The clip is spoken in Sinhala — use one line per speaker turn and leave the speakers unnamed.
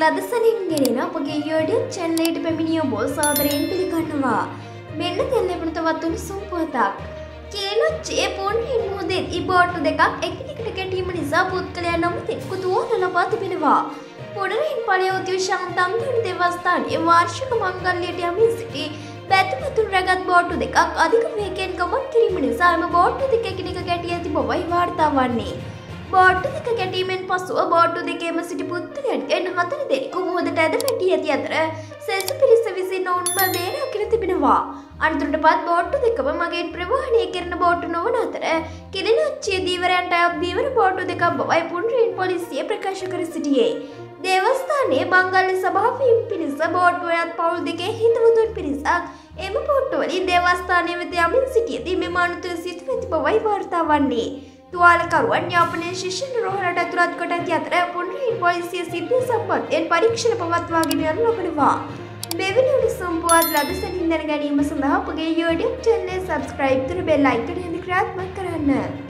ලද සැනින් ගෙනෙන අපගේ YouTube channel එකට පැමිණිය ඔබ සාදරයෙන් පිළිගන්නවා. මෙන්න තෙල්ලෙපුණ තවත් උණුසුම් පුවතක්. කේනොච්චේ පොන්හින් මුහුදේ ඉබෝට්ටු දෙකක් එකිනෙකට ගැටීම නිසා පුද්ගලයා නමුත් කුතුහල ලබා තිබෙනවා. පොඩරින් පළයෝතිය ශාන්තම්දුන දේවස්ථානයේ වාර්ෂික මංගල්‍යයට යමින් සිටි බැතිමතුන් රැගත් බෝට්ටු දෙකක් අධික වේගයෙන් ගමන් කිරීම නිසා එම බෝට්ටු දෙක එකිනෙක ගැටී ඇති බවයි වාර්තා වන්නේ. බෝට්ටු දෙක ගැටීමෙන් පසුව බෝට්ටු දෙකේම සිටි පුද්ගලයන්ගෙන් 4 දෙනෙකු මුහුදට ඇද පැටී ඇති අතර සෙසු පිරිස විසින් ඔවුන්ව බේරාගෙන තිබෙනවා. අනතුරටපත් බෝට්ටු දෙකම මගින් ප්‍රවාහනය කරන බෝට්ටු නොවන අතර කිලිනොච්චිය දීවරයන්ට අයත් දීවර බෝට්ටු දෙකක් බවයි පුන්රින් පොලිසිය ප්‍රකාශ කර සිටියේ. දේවස්ථානයේ මංගල්‍ය සභාවීම් පිරිස බෝට්ටුවලත් පවුල් දෙකේ හිතවතුන් පිරිසක් එම බෝට්ටුවලින් දේවස්ථානය වෙත යමින් සිටියදී මෙම අනතුර සිදු ඇති බවයි වාර්තා වන්නේ. තුවාලකරුවන් යාපනයේ ශිෂ්‍ය රෝහලට ඇතුළත් කොට ඇති අතර පුන්රින් පොලිසිය සිද්ධිය සම්බන්ධයෙන් පරීක්ෂණ පවත්වාගෙන යනු ලබනවා. මෙවැනි උණුසුම් පුවත් ලද සැනින් දැන ගැනීම සඳහා අපගේ YouTube channel subscribe කර bell icon එක ක්‍රියාත්මක කරන්න.